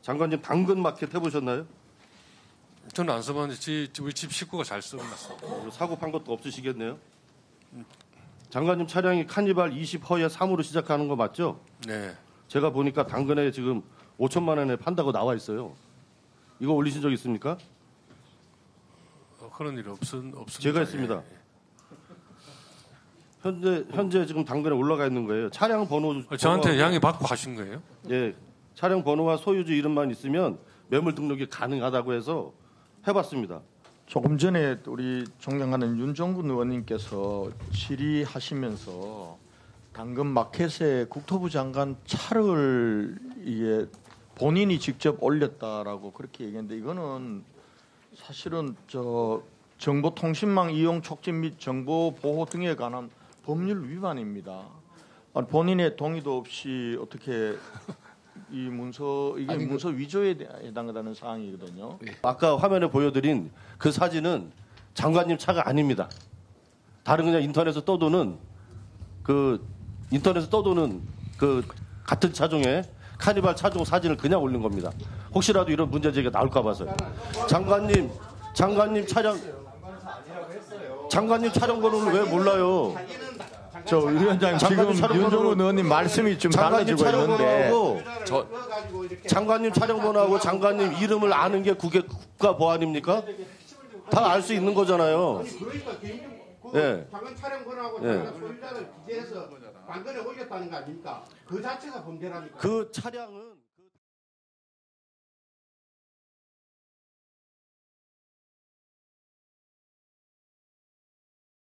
장관님 당근 마켓 해보셨나요? 저는 안 써봤는데 우리 집 식구가 잘 씁니다. 사고 판 것도 없으시겠네요. 장관님 차량이 카니발 20허에 3으로 시작하는 거 맞죠? 네. 제가 보니까 당근에 지금 5천만 원에 판다고 나와 있어요. 이거 올리신 적 있습니까? 그런 일이 없습니다. 제가 했습니다. 현재 지금 당근에 올라가 있는 거예요. 차량 번호 저한테 양해 받고 하신 거예요? 예, 차량 번호와 소유주 이름만 있으면 매물 등록이 가능하다고 해서 해봤습니다. 조금 전에 우리 존경하는 윤종군 의원님께서 질의하시면서 당근 마켓에 국토부 장관 차를 이게 본인이 직접 올렸다라고 그렇게 얘기했는데 이거는 사실은 정보통신망 이용 촉진 및 정보 보호 등에 관한 법률 위반입니다. 본인의 동의도 없이 어떻게 이 문서 이게 문서 위조에 해당하는 사항이거든요. 아까 화면에 보여드린 그 사진은 장관님 차가 아닙니다. 다른 그냥 인터넷에서 떠도는 그 같은 차종의 카니발 차종 사진을 그냥 올린 겁니다. 혹시라도 이런 문제 제기가 나올까 봐서요. 장관님 차량 번호는 왜 몰라요? 저 위원장님 지금 윤종훈 의원님 말씀이 좀 달라지고 있는데 장관님 차량 번호하고 장관님 이름을 아는 게 국가 보안입니까? 다 알 수 있는 거잖아요. 예. 장관 차량 번호하고 소유자를 기재해서 당근에 올렸다는 거 아닙니까? 그 자체가 범죄라니까. 그 차량은